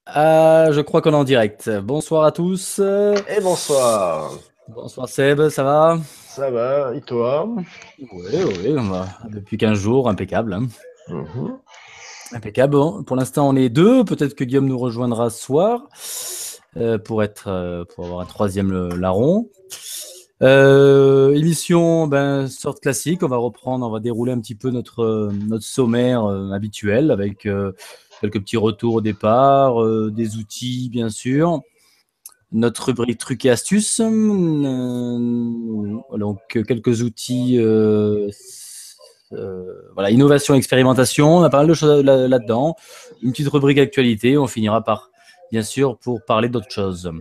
Je crois qu'on est en direct. Bonsoir à tous. Et bonsoir. Bonsoir Seb, ça va? Ça va, et toi? Oui, oui, depuis 15 jours, impeccable, hein. Mhm. Impeccable. Bon, pour l'instant, on est deux. Peut-être que Guillaume nous rejoindra ce soir pour avoir un troisième larron. Émission, sorte classique. On va dérouler un petit peu notre sommaire habituel avec quelques petits retours au départ, des outils, bien sûr. Notre rubrique trucs et astuces. Donc, quelques outils. Voilà, innovation, expérimentation. On a pas mal de choses là-dedans. Une petite rubrique actualité. On finira par, bien sûr, pour parler d'autres choses.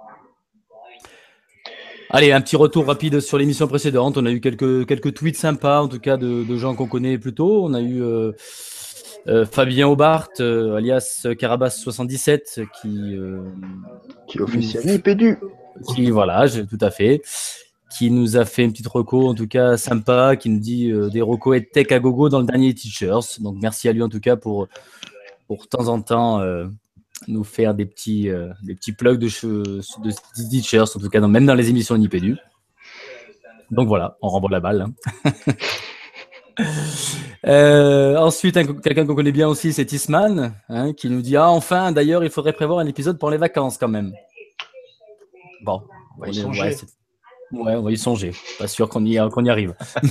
Allez, un petit retour rapide sur l'émission précédente. On a eu quelques tweets sympas, en tout cas de gens qu'on connaît plutôt. On a eu Fabien Aubart, alias Carabas77, Qui officiel Nipédu. voilà, tout à fait, qui nous a fait une petite reco, en tout cas sympa, qui nous dit des recos et tech à gogo dans le dernier Teachers. Donc merci à lui en tout cas pour de temps en temps nous faire des petits plugs de Teachers, en tout cas même dans les émissions Nipédu. Donc voilà, on renvoie la balle. Ensuite, quelqu'un qu'on connaît bien aussi, c'est Tisman, hein, qui nous dit enfin, d'ailleurs, il faudrait prévoir un épisode pour les vacances quand même. Bon, on va y songer. On va y songer. Pas sûr qu'on y arrive.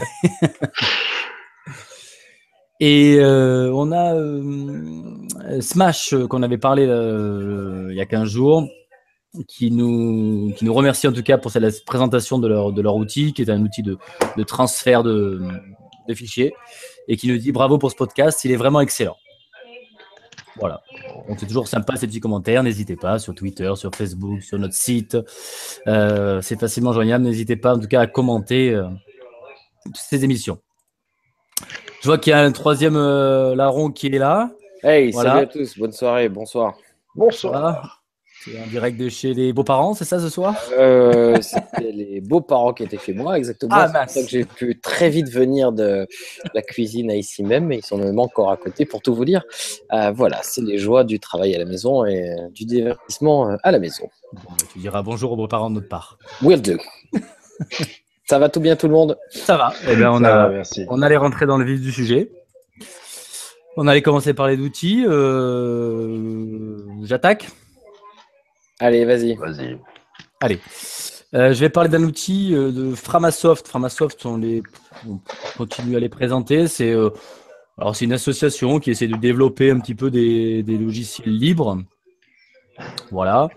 Et on a Smash qu'on avait parlé il y a 15 jours, qui nous remercie en tout cas pour la présentation de leur outil, qui est un outil de transfert de fichiers, et qui nous dit bravo pour ce podcast, il est vraiment excellent. Voilà. Donc c'est toujours sympa ces petits commentaires, n'hésitez pas sur Twitter, sur Facebook, sur notre site. C'est facilement joignable, n'hésitez pas en tout cas à commenter toutes ces émissions. Je vois qu'il y a un troisième larron qui est là. Hey, voilà. Salut à tous, bonne soirée, bonsoir. Bonsoir. C'est en direct de chez les beaux-parents, c'est ça ce soir? C'était les beaux-parents qui étaient chez moi, exactement. Ah, c'est pour ça que j'ai pu très vite venir de la cuisine à ici même, mais ils sont même encore à côté pour tout vous dire. Voilà, c'est les joies du travail à la maison et du divertissement à la maison. Bon, tu diras bonjour aux beaux-parents de notre part. Will do. Ça va tout bien tout le monde? Ça va. Eh bien, merci. On allait rentrer dans le vif du sujet. On allait commencer par les outils. J'attaque. Allez, vas-y. Allez. Je vais parler d'un outil de Framasoft. Framasoft, on continue à les présenter. C'est une association qui essaie de développer un petit peu des logiciels libres. Voilà.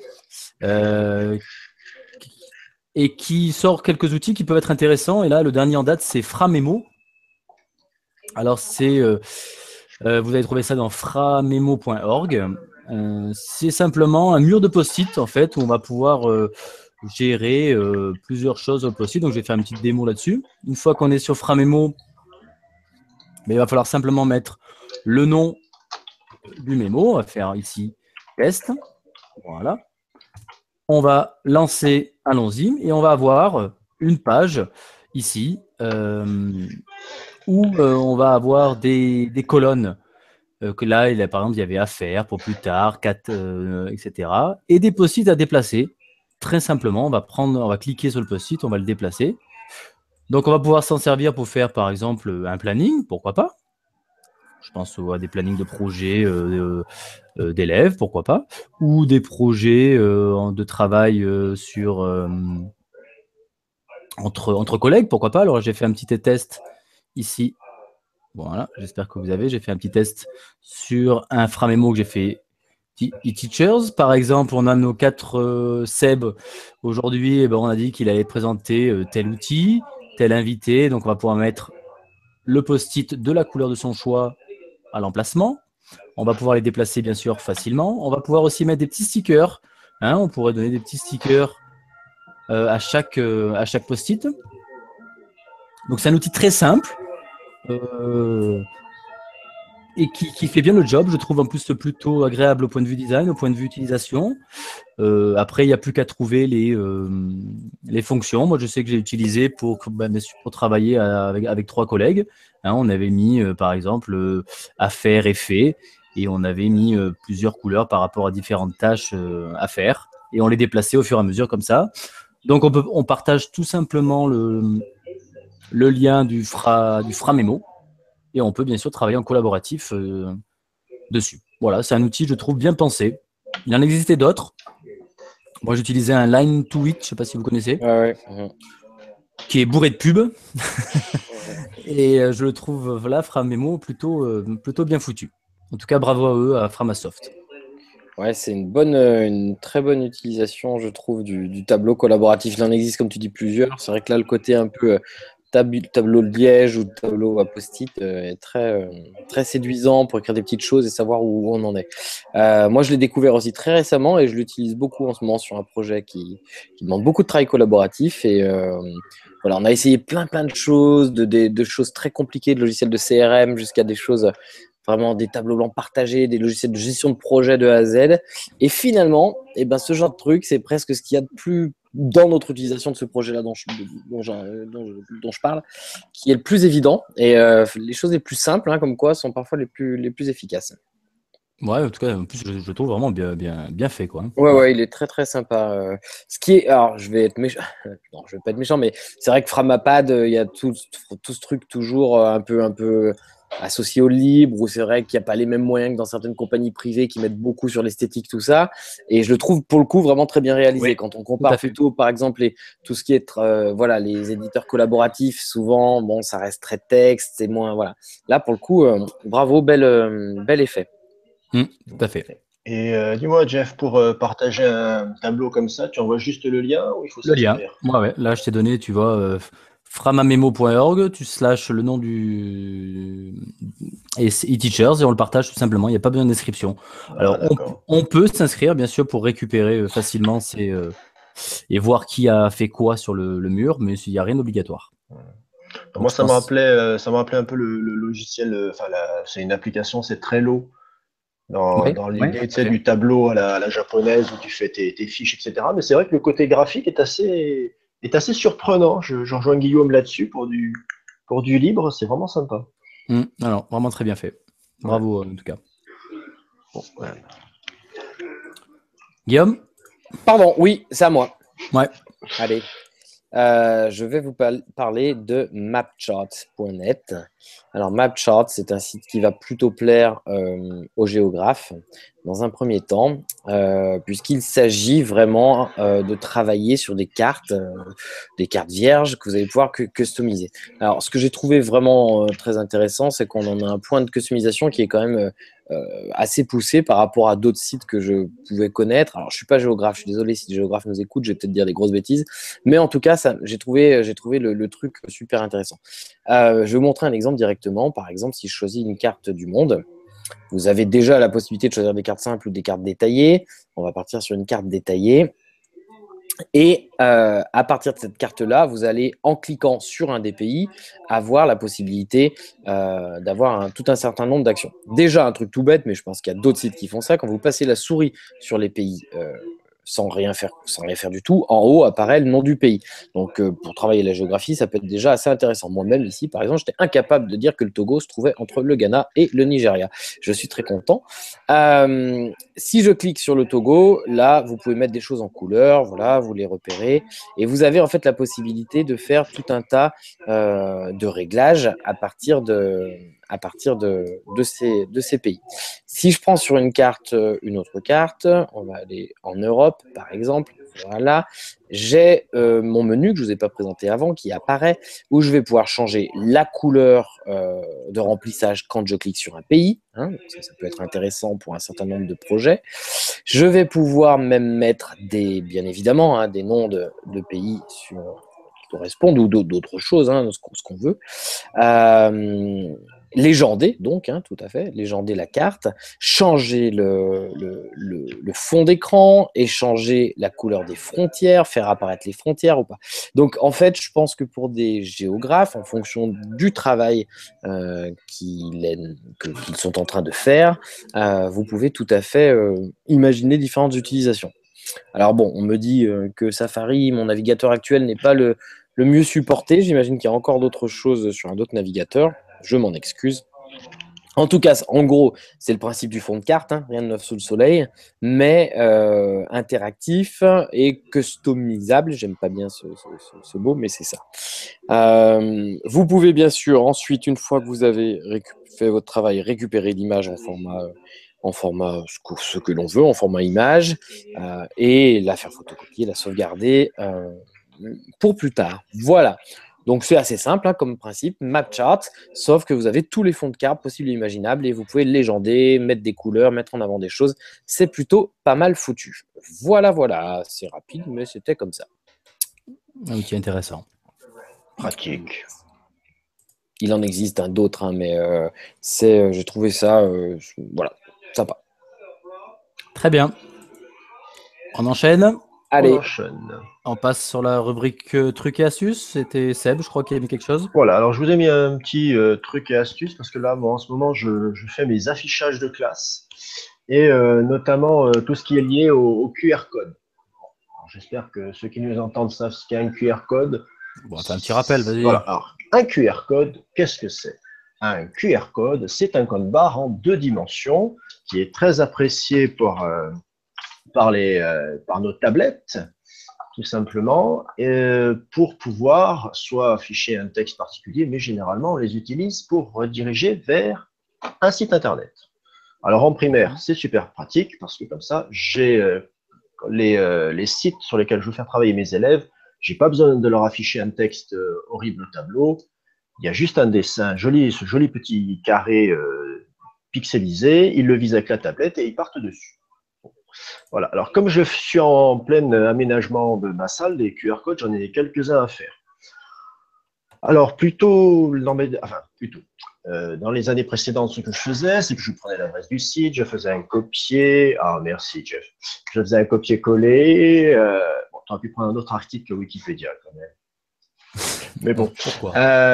Et qui sort quelques outils qui peuvent être intéressants. Et là, le dernier en date, c'est Framemo. Alors, vous allez trouver ça dans framemo.org. C'est simplement un mur de post-it, en fait, où on va pouvoir gérer plusieurs choses au post-it. Donc, je vais faire une petite démo là-dessus. Une fois qu'on est sur Framemo, il va falloir simplement mettre le nom du mémo. On va faire ici test. Voilà. On va lancer, allons-y, et on va avoir une page ici où on va avoir des colonnes. Que là, par exemple, il y avait à faire pour plus tard, etc. Et des post-it à déplacer. Très simplement, on va cliquer sur le post-it, on va le déplacer. Donc, on va pouvoir s'en servir pour faire, par exemple, un planning, pourquoi pas. Je pense à des plannings de projets d'élèves, pourquoi pas. Ou des projets de travail entre collègues, pourquoi pas. Alors, j'ai fait un petit test ici. Voilà, j'espère que vous avez. J'ai fait un petit test sur un Framemo que j'ai fait e-Teachers. Par exemple, on a nos 4 Seb. Aujourd'hui, on a dit qu'il allait présenter tel outil, tel invité. Donc, on va pouvoir mettre le post-it de la couleur de son choix à l'emplacement. On va pouvoir les déplacer, bien sûr, facilement. On va pouvoir aussi mettre des petits stickers. On pourrait donner des petits stickers à chaque post-it. Donc, c'est un outil très simple. Et qui fait bien le job, je trouve en plus plutôt agréable au point de vue design, au point de vue utilisation. Après, il n'y a plus qu'à trouver les fonctions. Moi, je sais que j'ai utilisé pour travailler avec 3 collègues. On avait mis, par exemple, à faire et fait. et on avait mis plusieurs couleurs par rapport à différentes tâches à faire, et on les déplaçait au fur et à mesure comme ça. Donc on partage tout simplement le lien du Framémo, et on peut bien sûr travailler en collaboratif dessus. Voilà, c'est un outil, je trouve, bien pensé. Il en existait d'autres. Moi, j'utilisais un Line to It, je ne sais pas si vous connaissez, qui est bourré de pubs. Et je le trouve, voilà, Framémo, plutôt bien foutu. En tout cas, bravo à eux, à Framasoft. Ouais, c'est une très bonne utilisation, je trouve, du tableau collaboratif. Il en existe, comme tu dis, plusieurs. C'est vrai que là, le côté un peu tableau de liège ou tableau à post-it est très séduisant pour écrire des petites choses et savoir où on en est. Moi, je l'ai découvert aussi très récemment et je l'utilise beaucoup en ce moment sur un projet qui demande beaucoup de travail collaboratif. Et voilà, on a essayé plein de choses, de choses très compliquées, de logiciels de CRM jusqu'à des choses vraiment des tableaux blancs partagés, des logiciels de gestion de projet de A à Z. Et finalement, ce genre de truc, c'est presque ce qu'il y a de plus dans notre utilisation de ce projet-là dont je parle, qui est le plus évident. Et les choses les plus simples, comme quoi, sont parfois les plus efficaces. Ouais, en tout cas, en plus, je le trouve vraiment bien fait, quoi. Ouais, il est très sympa. Alors, je vais être méchant. Non, je vais pas être méchant, mais c'est vrai que Framapad, il y a tout ce truc toujours un peu associé au libre, où c'est vrai qu'il n'y a pas les mêmes moyens que dans certaines compagnies privées qui mettent beaucoup sur l'esthétique, tout ça. Et je le trouve pour le coup vraiment très bien réalisé. Oui, quand on compare plutôt, par exemple, tout ce qui est les éditeurs collaboratifs, souvent, bon, ça reste très texte, c'est moins. Voilà. Là, pour le coup, bravo, bel effet. Tout à fait. Et dis-moi, Jeff, pour partager un tableau comme ça, tu envoies juste le lien ou il faut Le lien. s'inscrire? Ouais. Là, je t'ai donné, tu vois, framamemo.org, tu slashes le nom du e-teachers et on le partage tout simplement. Il n'y a pas besoin de description. Alors, on peut s'inscrire, bien sûr, pour récupérer facilement et voir qui a fait quoi sur le mur, mais il n'y a rien d'obligatoire. Donc, moi, ça me rappelait un peu le logiciel. C'est une application, c'est Trello. Dans l'idée du tableau à la japonaise où tu fais tes fiches, etc. Mais c'est vrai que le côté graphique est assez surprenant. Je rejoins Guillaume là-dessus pour du libre, c'est vraiment sympa. Alors, vraiment très bien fait. Bravo, en tout cas. Bon, ouais. Guillaume? Pardon, oui, c'est à moi. Ouais. Allez. Je vais vous parler de mapchart.net. Alors, Mapchart, c'est un site qui va plutôt plaire aux géographes dans un premier temps, puisqu'il s'agit vraiment de travailler sur des cartes vierges que vous allez pouvoir customiser. Alors, ce que j'ai trouvé vraiment très intéressant, c'est qu'on en a un point de customisation qui est quand même assez poussé par rapport à d'autres sites que je pouvais connaître. Alors, je suis pas géographe, je suis désolé si les géographes nous écoutent, je vais peut-être dire des grosses bêtises, mais en tout cas, j'ai trouvé le truc super intéressant. Je vais vous montrer un exemple directement. Par exemple, si je choisis une carte du monde, vous avez déjà la possibilité de choisir des cartes simples ou des cartes détaillées. On va partir sur une carte détaillée. Et à partir de cette carte-là, vous allez, en cliquant sur un des pays, avoir la possibilité d'avoir tout un certain nombre d'actions. Déjà, un truc tout bête, mais je pense qu'il y a d'autres sites qui font ça. Quand vous passez la souris sur les pays sans rien faire du tout, en haut apparaît le nom du pays. Donc, pour travailler la géographie, ça peut être déjà assez intéressant. Moi-même, ici, par exemple, j'étais incapable de dire que le Togo se trouvait entre le Ghana et le Nigeria. Je suis très content. Si je clique sur le Togo, là, vous pouvez mettre des choses en couleur, voilà, vous les repérez, et vous avez en fait la possibilité de faire tout un tas de réglages à partir de ces pays. Si je prends sur une carte une autre carte, on va aller en Europe par exemple, voilà, j'ai mon menu que je ne vous ai pas présenté avant qui apparaît, où je vais pouvoir changer la couleur de remplissage quand je clique sur un pays, ça peut être intéressant pour un certain nombre de projets. Je vais pouvoir même mettre bien évidemment des noms de pays qui correspondent ou d'autres choses, ce qu'on veut. Légender, donc, tout à fait, légender la carte, changer le fond d'écran et changer la couleur des frontières, faire apparaître les frontières ou pas. Donc, en fait, je pense que pour des géographes, en fonction du travail qu'ils sont en train de faire, vous pouvez tout à fait imaginer différentes utilisations. Alors bon, on me dit que Safari, mon navigateur actuel, n'est pas le mieux supporté. J'imagine qu'il y a encore d'autres choses sur un autre navigateur. Je m'en excuse. En tout cas, en gros, c'est le principe du fond de carte, hein, rien de neuf sous le soleil, mais interactif et customisable. J'aime pas bien ce mot, mais c'est ça. Vous pouvez bien sûr ensuite, une fois que vous avez fait votre travail, récupérer l'image en format ce que l'on veut, en format image, et la faire photocopier, la sauvegarder pour plus tard. Voilà. Donc, c'est assez simple hein, comme principe, MapChart, sauf que vous avez tous les fonds de carte possibles et imaginables et vous pouvez légender, mettre des couleurs, mettre en avant des choses. C'est plutôt pas mal foutu. Voilà, voilà. C'est rapide, mais c'était comme ça. Ok, intéressant. Pratique. Il en existe d'autres, hein, mais j'ai trouvé ça, voilà, sympa. Très bien. On enchaîne. Allez. On enchaîne. On passe sur la rubrique trucs et astuces. C'était Seb, je crois qu'il a mis quelque chose. Voilà, alors je vous ai mis un petit truc et astuce parce que là, moi, en ce moment, je fais mes affichages de classe et notamment tout ce qui est lié au QR code. J'espère que ceux qui nous entendent savent ce qu'est un QR code. Bon, fais un petit rappel, vas-y. Voilà, alors, un QR code, qu'est-ce que c'est? Un QR code, c'est un code barre en 2 dimensions qui est très apprécié par nos tablettes, tout simplement, pour pouvoir soit afficher un texte particulier, mais généralement, on les utilise pour rediriger vers un site Internet. Alors, en primaire, c'est super pratique parce que comme ça, j'ai les sites sur lesquels je veux faire travailler mes élèves, j'ai pas besoin de leur afficher un texte horrible au tableau. Il y a juste un dessin, ce joli petit carré pixelisé. Ils le visent avec la tablette et ils partent dessus. Voilà. Alors, comme je suis en plein aménagement de ma salle, des QR codes, j'en ai quelques-uns à faire. Alors, dans les années précédentes, ce que je faisais, c'est que je prenais l'adresse du site, je faisais un copier. Ah, merci, Jeff. Je faisais un copier-coller. Bon, tu aurais pu prendre un autre article que Wikipédia, quand même. Mais bon. Pourquoi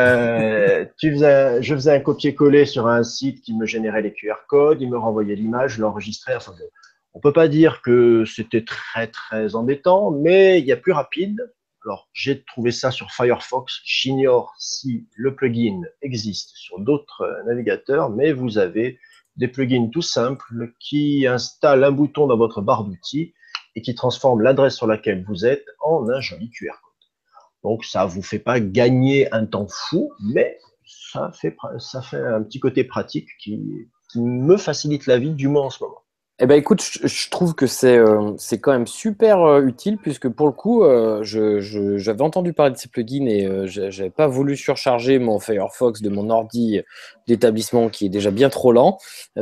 je faisais un copier-coller sur un site qui me générait les QR codes, il me renvoyait l'image, je l'enregistrais. Enfin, on ne peut pas dire que c'était très, très embêtant, mais il y a plus rapide. Alors, j'ai trouvé ça sur Firefox. J'ignore si le plugin existe sur d'autres navigateurs, mais vous avez des plugins tout simples qui installent un bouton dans votre barre d'outils et qui transforment l'adresse sur laquelle vous êtes en un joli QR code. Donc, ça ne vous fait pas gagner un temps fou, mais ça fait un petit côté pratique qui me facilite la vie, du moins en ce moment. Eh ben, écoute, je trouve que c'est quand même super utile puisque pour le coup, j'avais entendu parler de ces plugins et j'avais pas voulu surcharger mon Firefox de mon ordi d'établissement qui est déjà bien trop lent.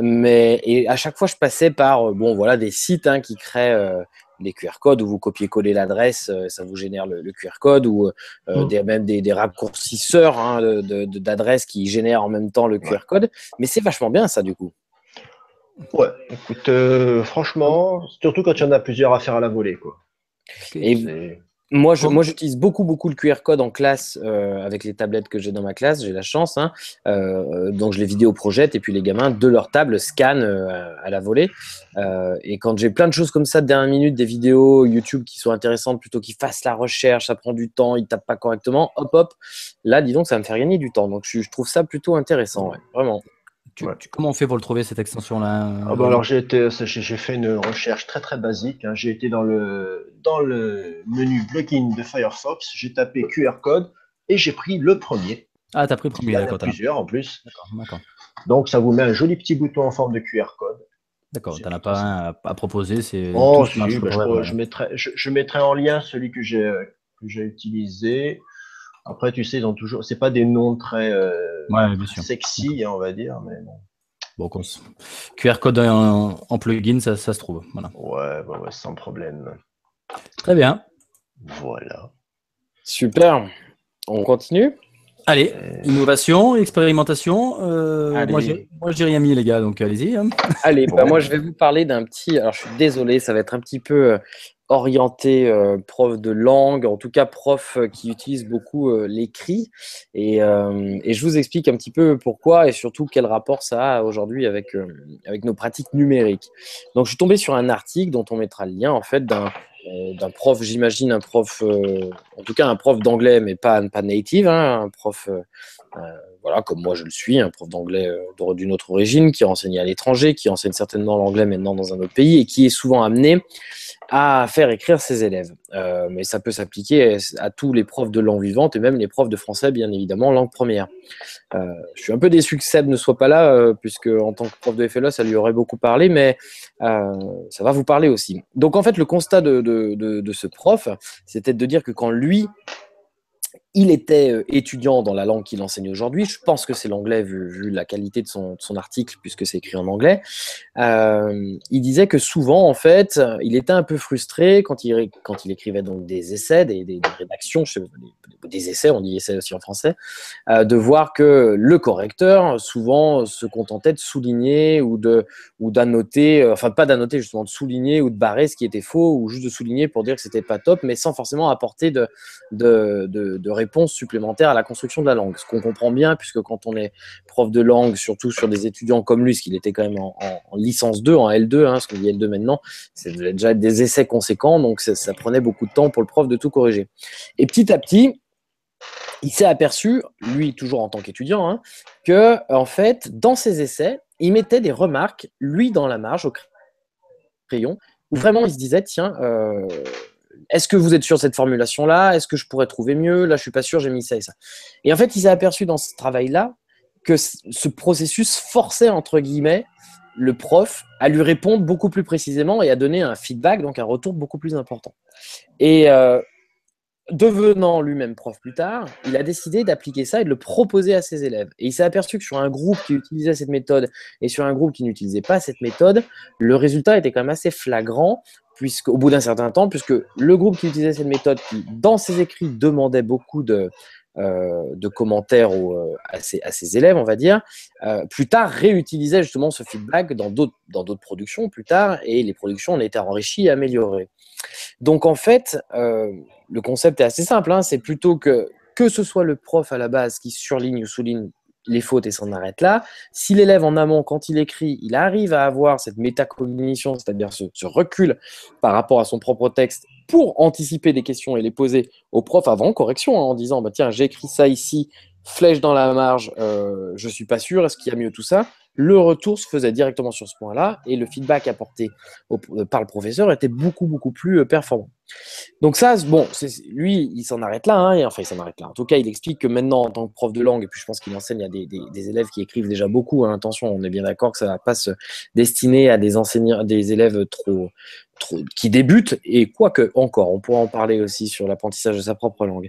Et à chaque fois, je passais par des sites hein, qui créent les QR codes où vous copiez-collez l'adresse, ça vous génère le QR code ou même des raccourcisseurs hein, d'adresses qui génèrent en même temps le QR code. Mais c'est vachement bien ça du coup. Ouais, écoute, franchement, surtout quand il y en a plusieurs à faire à la volée, quoi. Et moi, j'utilise beaucoup le QR code en classe avec les tablettes que j'ai dans ma classe. J'ai la chance, hein, donc je les vidéoprojette et puis les gamins de leur table scannent à la volée. Et quand j'ai plein de choses comme ça de dernière minute, des vidéos YouTube qui sont intéressantes, plutôt qu'ils fassent la recherche, ça prend du temps, ils tapent pas correctement, hop, là, dis donc, ça va me faire gagner du temps. Donc je trouve ça plutôt intéressant, ouais, vraiment. Comment on fait pour le trouver, cette extension-là alors j'ai fait une recherche très très basique. Hein. J'ai été dans le menu plugin de Firefox, j'ai tapé QR code et j'ai pris le premier. Ah, t'as pris le premier, d'accord. Il y en a plusieurs en plus. D'accord. Donc ça vous met un joli petit bouton en forme de QR code. D'accord, t'en as pas un à proposer, c'est. Oh, si, je mettrai en lien celui que j'ai utilisé. Après, tu sais, ils ont toujours, c'est pas des noms très sexy, hein, on va dire, mais bon. Bon, QR code en plugin, ça se trouve. Voilà. Ouais, sans problème. Très bien. Voilà. Super. On continue? Allez, innovation, expérimentation. Moi, j'ai rien mis, les gars, donc allez-y. Hein. Allez, moi, je vais vous parler d'un petit. Alors, je suis désolé, ça va être un petit peu orienté prof de langue, en tout cas prof qui utilise beaucoup l'écrit. Et je vous explique un petit peu pourquoi et surtout quel rapport ça a aujourd'hui avec nos pratiques numériques. Donc, je suis tombé sur un article dont on mettra le lien, en fait, d'un prof, j'imagine, en tout cas un prof d'anglais, mais pas native, hein, un prof voilà, comme moi je le suis, un prof d'anglais d'une autre origine, qui enseigne à l'étranger, qui enseigne certainement l'anglais maintenant dans un autre pays et qui est souvent amené à faire écrire ses élèves. Mais ça peut s'appliquer à tous les profs de langue vivante et même les profs de français, bien évidemment, langue première. Je suis un peu déçu que Seb ne soit pas là, puisque en tant que prof de FLE, ça lui aurait beaucoup parlé, mais ça va vous parler aussi. Donc en fait, le constat de ce prof, c'était de dire que quand lui, il était étudiant dans la langue qu'il enseigne aujourd'hui. Je pense que c'est l'anglais, vu la qualité de son article, puisque c'est écrit en anglais. Il disait que souvent, en fait, il était un peu frustré quand il écrivait donc des essais, des rédactions, des essais, on dit essais aussi en français, de voir que le correcteur, souvent, se contentait de souligner ou d'annoter, enfin pas d'annoter, justement, de souligner ou de barrer ce qui était faux, ou juste de souligner pour dire que c'était pas top, mais sans forcément apporter de réponses supplémentaires à la construction de la langue. Ce qu'on comprend bien, puisque quand on est prof de langue, surtout sur des étudiants comme lui, ce qu'il était quand même en licence 2, en L2, ce qu'on dit L2 maintenant, c'est déjà des essais conséquents, donc ça prenait beaucoup de temps pour le prof de tout corriger. Et petit à petit, il s'est aperçu, lui toujours en tant qu'étudiant, que en fait, dans ses essais, il mettait des remarques, lui dans la marge, au crayon, où vraiment il se disait, tiens, est-ce que vous êtes sûr de cette formulation-là? Est-ce que je pourrais trouver mieux? Là, je suis pas sûr, j'ai mis ça et ça. Et en fait, il s'est aperçu dans ce travail-là que ce processus forçait, entre guillemets, le prof à lui répondre beaucoup plus précisément et à donner un feedback, donc un retour beaucoup plus important. Et devenant lui-même prof plus tard, il a décidé d'appliquer ça et de le proposer à ses élèves. Et il s'est aperçu que sur un groupe qui utilisait cette méthode et sur un groupe qui n'utilisait pas cette méthode, le résultat était quand même assez flagrant, au bout d'un certain temps, puisque le groupe qui utilisait cette méthode, qui dans ses écrits demandait beaucoup de commentaires à ses élèves, on va dire, plus tard réutilisait justement ce feedback dans d'autres productions plus tard, et les productions en étaient enrichies et améliorées. Donc en fait, le concept est assez simple, c'est plutôt que ce soit le prof à la base qui surligne ou souligne les fautes et s'en arrête là. Si l'élève en amont, quand il écrit, il arrive à avoir cette métacognition, c'est-à-dire ce recul par rapport à son propre texte pour anticiper des questions et les poser au prof avant correction, en disant bah, tiens, j'ai écrit ça ici, flèche dans la marge, je suis pas sûr, est-ce qu'il y a mieux tout ça? Le retour se faisait directement sur ce point-là et le feedback apporté par le professeur était beaucoup, beaucoup plus performant. Donc ça, bon, lui, il s'en arrête là, et enfin, il s'en arrête là. En tout cas, il explique que maintenant, en tant que prof de langue, et puis je pense qu'il enseigne à des élèves qui écrivent déjà beaucoup, attention, on est bien d'accord que ça ne va pas se destiner à des enseignants, à des élèves trop qui débutent, et quoique encore, on pourra en parler aussi sur l'apprentissage de sa propre langue.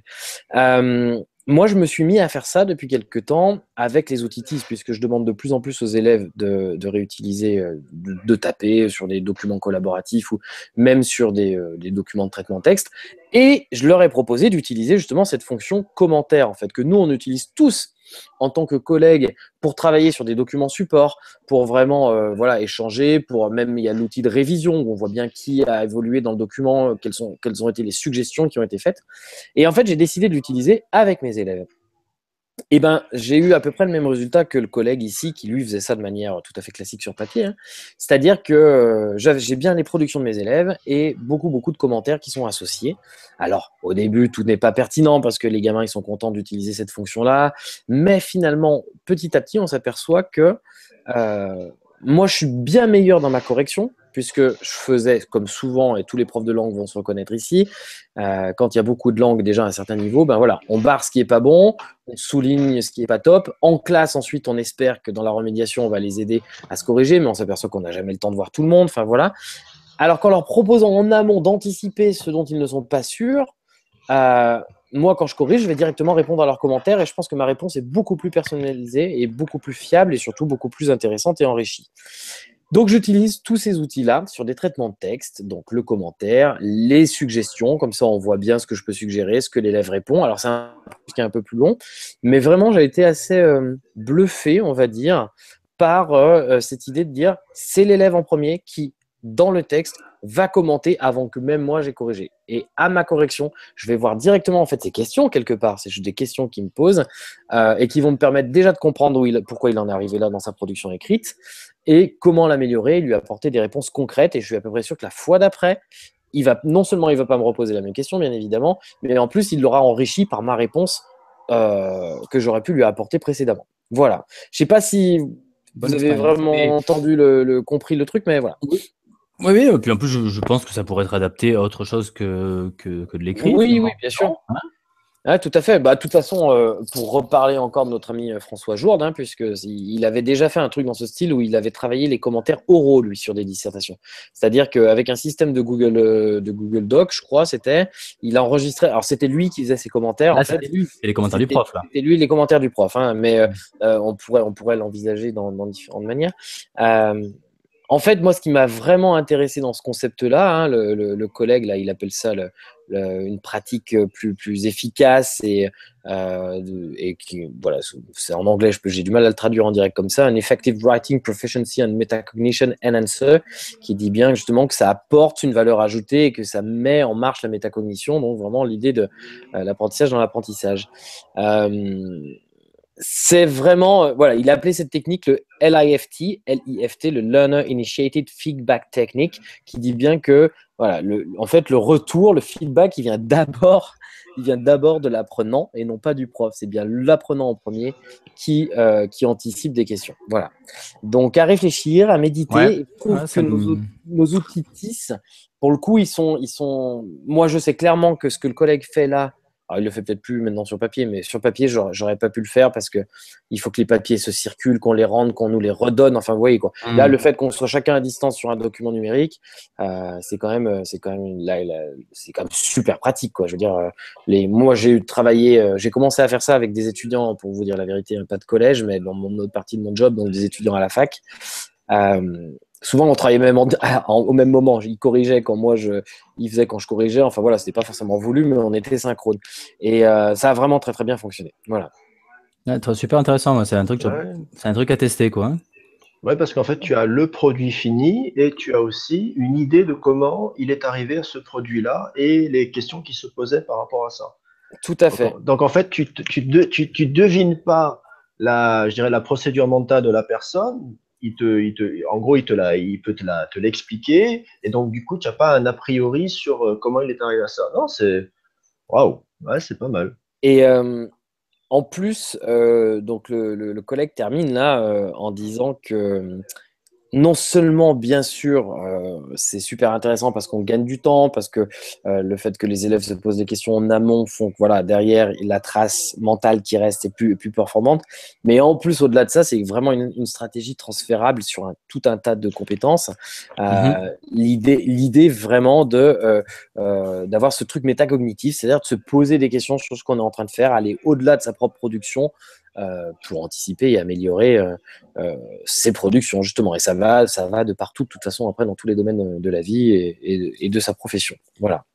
Moi, je me suis mis à faire ça depuis quelques temps avec les outils TIS, puisque je demande de plus en plus aux élèves de réutiliser, de taper sur des documents collaboratifs ou même sur des documents de traitement texte. Et je leur ai proposé d'utiliser justement cette fonction commentaire, en fait, que nous, on utilise tous en tant que collègues pour travailler sur des documents support, pour vraiment échanger, pour même il y a l'outil de révision où on voit bien qui a évolué dans le document, quelles ont été les suggestions qui ont été faites. Et en fait, j'ai décidé de l'utiliser avec mes élèves. Et ben, j'ai eu à peu près le même résultat que le collègue ici qui lui faisait ça de manière tout à fait classique sur papier. C'est-à-dire que j'ai bien les productions de mes élèves et beaucoup de commentaires qui sont associés. Alors, au début, tout n'est pas pertinent parce que les gamins ils sont contents d'utiliser cette fonction-là, mais finalement, petit à petit, on s'aperçoit que moi, je suis bien meilleur dans ma correction, puisque je faisais, comme souvent, et tous les profs de langue vont se reconnaître ici, quand il y a beaucoup de langues déjà à un certain niveau, ben voilà, on barre ce qui n'est pas bon, on souligne ce qui n'est pas top. En classe, ensuite, on espère que dans la remédiation, on va les aider à se corriger, mais on s'aperçoit qu'on n'a jamais le temps de voir tout le monde. Enfin voilà. Alors qu'en leur proposant en amont d'anticiper ce dont ils ne sont pas sûrs, moi, quand je corrige, je vais directement répondre à leurs commentaires et je pense que ma réponse est beaucoup plus personnalisée et beaucoup plus fiable et surtout beaucoup plus intéressante et enrichie. Donc, j'utilise tous ces outils-là sur des traitements de texte, donc le commentaire, les suggestions, comme ça on voit bien ce que je peux suggérer, ce que l'élève répond. Alors, c'est un peu plus long, mais vraiment, j'ai été assez bluffé, on va dire, par cette idée de dire c'est l'élève en premier qui, dans le texte, va commenter avant que même moi j'ai corrigé. Et à ma correction, je vais voir directement en fait ces questions quelque part. C'est juste des questions qu'il me pose et qui vont me permettre déjà de comprendre pourquoi il en est arrivé là dans sa production écrite et comment l'améliorer, lui apporter des réponses concrètes. Et je suis à peu près sûr que la fois d'après, non seulement il ne va pas me reposer la même question, bien évidemment, mais en plus il l'aura enrichi par ma réponse que j'aurais pu lui apporter précédemment. Voilà. Je sais pas si vous avez vraiment entendu compris le truc, mais voilà. Oui, et puis en plus, je pense que ça pourrait être adapté à autre chose que de l'écrit. Oui, bien sûr. Ah, tout à fait. Bah, de toute façon, pour reparler encore de notre ami François Jourde, hein, puisqu'il avait déjà fait un truc dans ce style où il avait travaillé les commentaires oraux, lui, sur des dissertations. C'est-à-dire qu'avec un système de Google Doc, je crois, il enregistrait. Alors, c'était lui qui faisait ses commentaires. Là, c'était lui. C'est les commentaires du prof, là. C'était lui, les commentaires du prof. Hein, mais on pourrait l'envisager dans différentes manières. En fait, moi, ce qui m'a vraiment intéressé dans ce concept-là, hein, le collègue, là, il appelle ça une pratique plus efficace et qui, voilà, c'est en anglais, j'ai du mal à le traduire en direct comme ça, un effective writing proficiency and metacognition enhancer, qui dit bien justement que ça apporte une valeur ajoutée et que ça met en marche la métacognition, donc vraiment l'idée de l'apprentissage dans l'apprentissage. C'est vraiment, voilà, il a appelé cette technique le LIFT, le Learner Initiated Feedback Technique, qui dit bien que, voilà, en fait, le retour, le feedback, il vient d'abord de l'apprenant et non pas du prof. C'est bien l'apprenant en premier qui anticipe des questions. Voilà. Donc, à réfléchir, à méditer. Ouais. Et je trouve que nos outils TIS, pour le coup, ils sont. Moi, je sais clairement que ce que le collègue fait là. Alors, il le fait peut-être plus maintenant sur papier, mais sur papier, j'aurais pas pu le faire parce que il faut que les papiers se circulent, qu'on les rende, qu'on nous les redonne. Enfin, vous voyez quoi. Là, le fait qu'on soit chacun à distance sur un document numérique, c'est quand même super pratique, quoi. Je veux dire, moi, j'ai commencé à faire ça avec des étudiants, pour vous dire la vérité, pas de collège, mais dans mon autre partie de mon job, donc des étudiants à la fac. Souvent, on travaillait même au même moment. Il corrigeait quand il faisait quand je corrigeais. Enfin voilà, c'était pas forcément voulu, mais on était synchrone. Et ça a vraiment très très bien fonctionné. Voilà. Ouais, super intéressant. C'est un truc à tester, quoi. Hein. Ouais, parce qu'en fait, tu as le produit fini et tu as aussi une idée de comment il est arrivé à ce produit-là et les questions qui se posaient par rapport à ça. Tout à fait. Donc en fait, tu devines pas je dirais la procédure mentale de la personne. En gros, il peut te l'expliquer. Et donc, du coup, tu n'as pas un a priori sur comment il est arrivé à ça. Non, c'est, waouh, ouais, c'est pas mal. Et en plus, donc le collègue termine là en disant que non seulement, bien sûr, c'est super intéressant parce qu'on gagne du temps, parce que le fait que les élèves se posent des questions en amont font que voilà, derrière, la trace mentale qui reste est plus performante. Mais en plus, au-delà de ça, c'est vraiment une stratégie transférable sur tout un tas de compétences. L'idée vraiment d'avoir ce truc métacognitif, c'est-à-dire de se poser des questions sur ce qu'on est en train de faire, aller au-delà de sa propre production, pour anticiper et améliorer ses productions, justement. Et ça va de partout, de toute façon, après, dans tous les domaines de la vie et de sa profession. Voilà.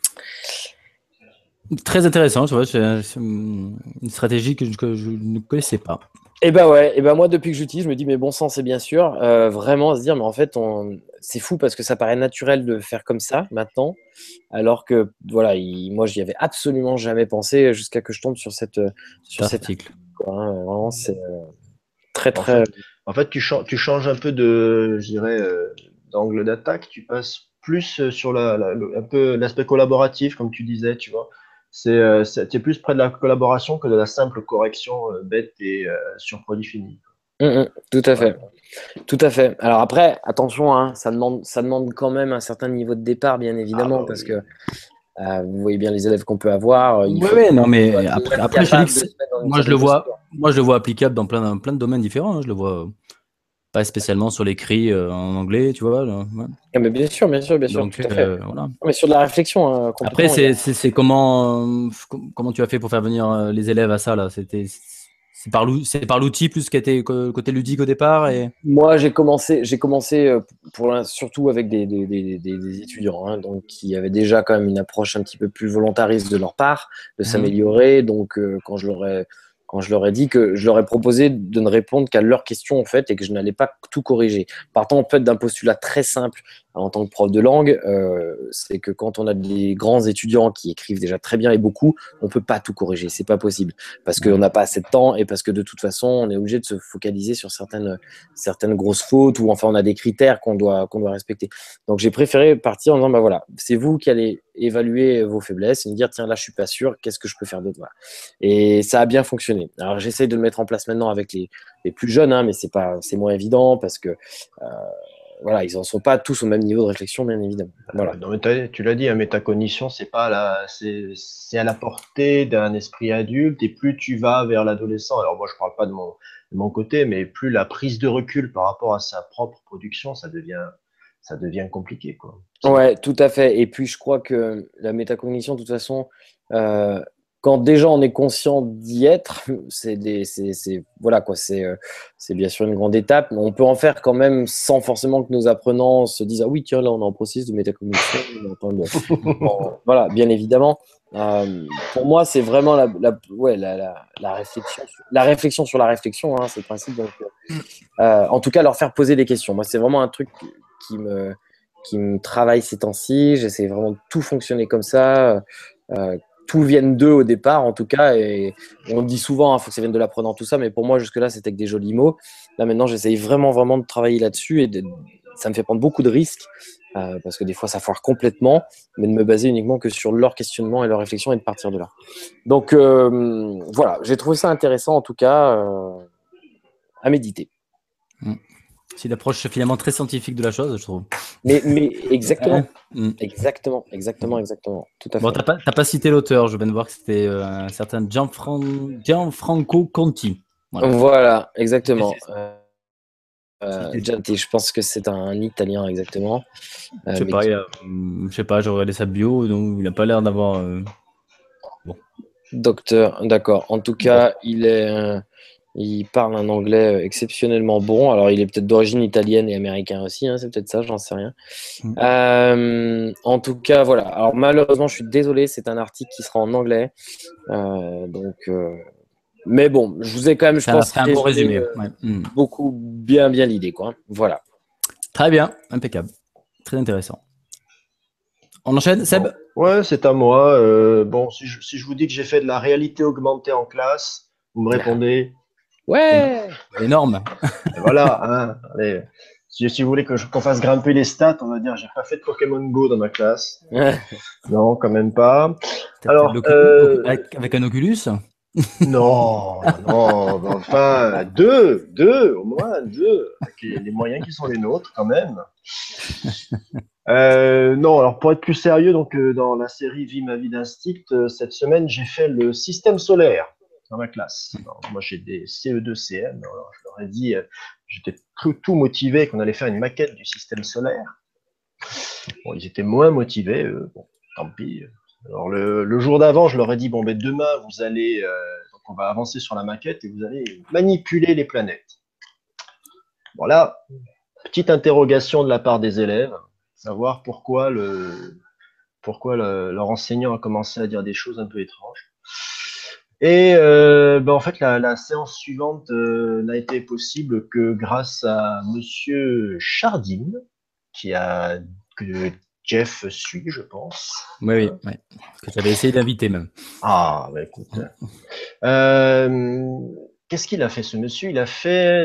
Très intéressant, tu vois, c'est une stratégie que je ne connaissais pas. Et ben ouais, et ben moi, depuis que j'utilise, je me dis, mais bon sang, c'est bien sûr, vraiment à se dire, mais en fait, c'est fou parce que ça paraît naturel de faire comme ça maintenant, alors que, voilà, moi, j'y avais absolument jamais pensé jusqu'à que je tombe sur cet article. Quoi, hein. Vraiment, c'est très. En fait, tu changes un peu je dirais, d'angle d'attaque. Tu passes plus sur un peu l'aspect collaboratif, comme tu disais, tu vois. Tu es plus près de la collaboration que de la simple correction bête et sur produit fini. Tout à fait. Tout à fait. Alors après, attention, hein, ça demande quand même un certain niveau de départ, bien évidemment, parce que vous voyez bien les élèves qu'on peut avoir. Non, mais après je dis que moi, je le vois applicable dans plein de domaines différents. Hein. Je le vois pas spécialement sur l'écrit en anglais, tu vois. Ouais. Mais bien sûr, donc, tout à fait. Voilà. Mais sur de la réflexion. Après, c'est comment tu as fait pour faire venir les élèves à ça là. C'est par l'outil plus côté ludique au départ Moi, j'ai commencé surtout avec des étudiants, hein, donc qui avaient déjà quand même une approche un petit peu plus volontariste de leur part, de s'améliorer. Donc, quand je leur ai dit que je leur ai proposé de ne répondre qu'à leurs questions en fait et que je n'allais pas tout corriger. Partant en fait d'un postulat très simple en tant que prof de langue, c'est que quand on a des grands étudiants qui écrivent déjà très bien et beaucoup, on peut pas tout corriger, c'est pas possible, parce qu'on n'a pas assez de temps et parce que de toute façon, on est obligé de se focaliser sur certaines grosses fautes ou enfin on a des critères qu'on doit respecter. Donc j'ai préféré partir en disant bah voilà, c'est vous qui allez évaluer vos faiblesses et me dire tiens là je suis pas sûr, qu'est-ce que je peux faire d'autre, voilà. Et ça a bien fonctionné. Alors j'essaie de le mettre en place maintenant avec les plus jeunes, hein, mais c'est moins évident parce que voilà, ils n'en sont pas tous au même niveau de réflexion, bien évidemment. Voilà. Non, mais tu l'as dit, hein, métacognition, c'est à la portée d'un esprit adulte, et plus tu vas vers l'adolescent, alors moi je parle pas de mon côté, mais plus la prise de recul par rapport à sa propre production, ça devient compliqué, quoi. Ouais, tout à fait. Et puis je crois que la métacognition, de toute façon, quand déjà on est conscient d'y être, voilà quoi, c'est bien sûr une grande étape, mais on peut en faire quand même sans forcément que nos apprenants se disent ah oui tiens là on est en processus de métacognition, on est en train de- voilà bien évidemment. Pour moi c'est vraiment la réflexion sur la réflexion, hein, c'est le principe. Donc en tout cas leur faire poser des questions. Moi c'est vraiment un truc qui me travaille ces temps-ci. J'essaie vraiment de tout fonctionner comme ça. Tout vienne d'eux au départ, en tout cas. Et on dit souvent, il faut que ça vienne de l'apprenant, tout ça. Mais pour moi, jusque-là, c'était que des jolis mots. Là, maintenant, j'essaye vraiment de travailler là-dessus. Ça me fait prendre beaucoup de risques. Parce que des fois, ça foire complètement. Mais de me baser uniquement que sur leur questionnement et leur réflexion et de partir de là. Donc, voilà. J'ai trouvé ça intéressant, en tout cas, à méditer. C'est une approche finalement très scientifique de la chose, je trouve. Mais exactement. Exactement. Tout à fait. Bon, t'as pas cité l'auteur, je viens de voir que c'était un certain Gianfranco Conti. Voilà exactement. Gianti, je pense que c'est un Italien exactement. Je sais pas, j'ai regardé sa bio, donc il n'a pas l'air d'avoir. Bon. Docteur, d'accord. En tout cas, il parle un anglais exceptionnellement bon. Alors, il est peut-être d'origine italienne et américain aussi, hein, c'est peut-être ça, j'en sais rien. En tout cas, voilà. Alors, malheureusement, je suis désolé, c'est un article qui sera en anglais. Mais bon, je vous ai quand même, je pense, un bon résumé. Beaucoup bien l'idée, quoi. Voilà. Très bien, impeccable. Très intéressant. On enchaîne, Seb? Ouais, c'est à moi. Bon, si je vous dis que j'ai fait de la réalité augmentée en classe, vous me répondez? Ouais! Énorme. Et voilà, hein. Allez. Si vous voulez qu'on fasse grimper les stats, on va dire j'ai pas fait de Pokémon Go dans ma classe. Non, quand même pas. Alors, avec un Oculus? Non, enfin, deux, au moins deux, avec les moyens qui sont les nôtres quand même. Non, alors pour être plus sérieux, donc dans la série Vie ma vie d'instinct, cette semaine j'ai fait le système solaire dans ma classe. Alors, moi j'ai des CE2, CM, alors, je leur ai dit, j'étais tout motivé qu'on allait faire une maquette du système solaire. Bon, ils étaient moins motivés, bon, tant pis. Alors le jour d'avant, je leur ai dit bon ben demain vous allez, donc on va avancer sur la maquette et vous allez manipuler les planètes. Voilà, petite interrogation de la part des élèves, savoir pourquoi leur enseignant a commencé à dire des choses un peu étranges. Et en fait, la séance suivante n'a été possible que grâce à Monsieur Chardine, que Jeff suit, je pense. Oui. Que tu avais essayé d'inviter même. Ah, bah écoute. Qu'est-ce qu'il a fait, ce monsieur? Il a fait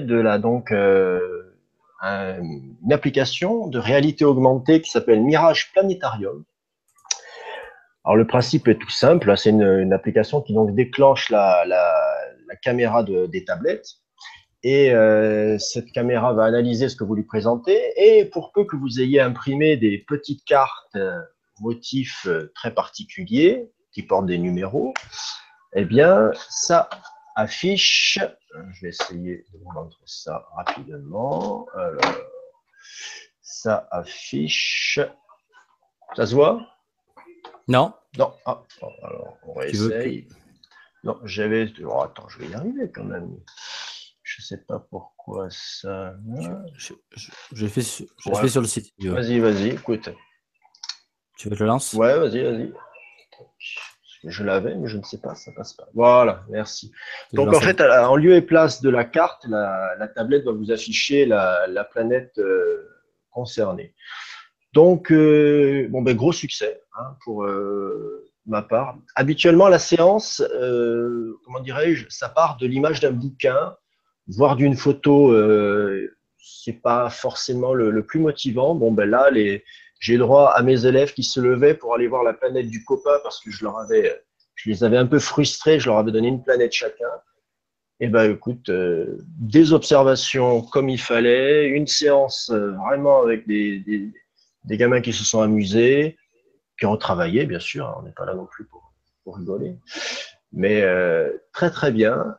une application de réalité augmentée qui s'appelle Mirage Planétarium. Alors le principe est tout simple, c'est une application qui donc déclenche la caméra des tablettes, et cette caméra va analyser ce que vous lui présentez, et pour peu que vous ayez imprimé des petites cartes motifs très particuliers qui portent des numéros, eh bien ça affiche, je vais essayer de vous montrer ça rapidement. Alors, ça affiche, ça se voit? Non. Non. Ah, bon, alors on réessaye. Non, j'avais. Oh, attends, je vais y arriver quand même. Je sais pas pourquoi ça. Je fais sur le site. Vas-y, écoute. Tu veux que je le lance? Ouais, vas-y. Je l'avais, mais je ne sais pas, ça passe pas. Voilà, merci. Donc en fait, en lieu et place de la carte, la tablette va vous afficher la planète concernée. Donc, bon, ben, gros succès hein, pour ma part. Habituellement, la séance, comment dirais-je, ça part de l'image d'un bouquin, voire d'une photo. C'est pas forcément le plus motivant. Bon, ben là, j'ai droit à mes élèves qui se levaient pour aller voir la planète du copain parce que je les avais un peu frustrés. Je leur avais donné une planète chacun. Eh ben, écoute, des observations comme il fallait, une séance vraiment avec des gamins qui se sont amusés, qui ont travaillé, bien sûr, hein, on n'est pas là non plus pour rigoler, mais très très bien.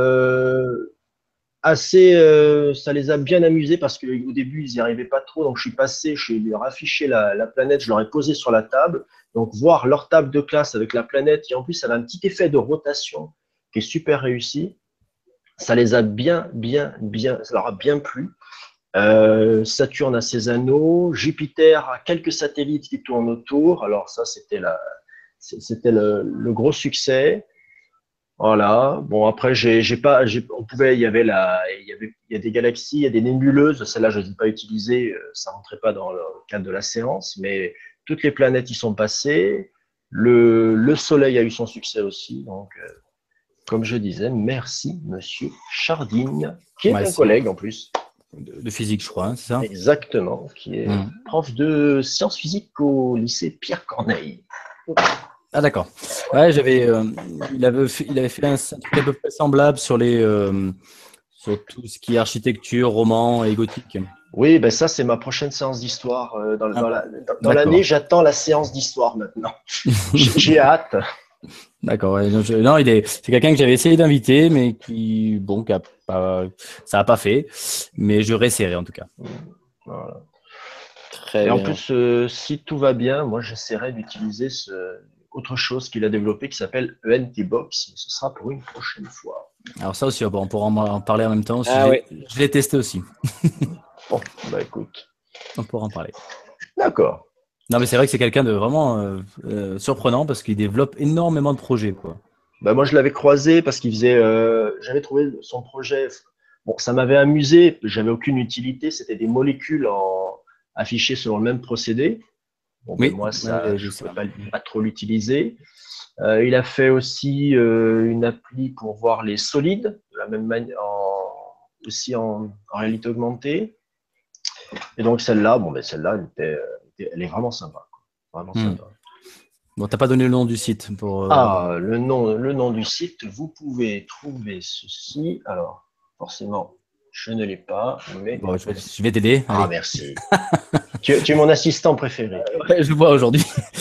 Ça les a bien amusés parce qu'au début, ils n'y arrivaient pas trop, donc je suis passé, je leur ai affiché la planète, je leur ai posé sur la table, donc voir leur table de classe avec la planète, et en plus, ça a un petit effet de rotation qui est super réussi. Ça les a ça leur a bien plu. Saturne a ses anneaux, Jupiter a quelques satellites qui tournent autour. Alors ça, c'était le gros succès. Voilà. Bon, après, on pouvait, il y a des galaxies, il y a des nébuleuses. Celles-là, je ne les ai pas utilisées. Ça rentrait pas dans le cadre de la séance, mais toutes les planètes y sont passées. Le Soleil a eu son succès aussi. Donc, comme je disais, merci, monsieur Chardine, qui est un collègue en plus. De physique, je crois, hein, c'est ça? Exactement, qui est prof de sciences physiques au lycée Pierre Corneille. Ah, d'accord. Ouais, il avait fait un truc à peu près semblable sur tout ce qui est architecture, roman et gothique. Oui, ben ça, c'est ma prochaine séance d'histoire. Dans l'année, j'attends la séance d'histoire maintenant. J'ai hâte. D'accord. Ouais, non, c'est quelqu'un que j'avais essayé d'inviter, mais ça n'a pas fait. Mais je réessayerai en tout cas. Voilà. Et en plus, si tout va bien, moi, j'essaierai d'utiliser autre chose qu'il a développé qui s'appelle ENT-Box. Ce sera pour une prochaine fois. Alors ça aussi, on pourra en parler en même temps. Je l'ai testé aussi. Bon, bah écoute. On pourra en parler. D'accord. Non, mais c'est vrai que c'est quelqu'un de vraiment surprenant parce qu'il développe énormément de projets, quoi. Bah moi, je l'avais croisé parce qu'il faisait. J'avais trouvé son projet. Bon, ça m'avait amusé. J'avais aucune utilité. C'était des molécules affichées selon le même procédé. Bon, oui, ben moi, je ne pouvais pas trop l'utiliser. Il a fait aussi une appli pour voir les solides, de la même manière, aussi en réalité augmentée. Et donc celle-là, celle-là, elle est vraiment sympa, quoi. Vraiment sympa. Bon, t'as pas donné le nom du site pour. Ah, le nom du site, vous pouvez trouver ceci. Alors, forcément, je ne l'ai pas, mais. Bon, je vais t'aider. Ah, merci. tu es mon assistant préféré. Je vois aujourd'hui.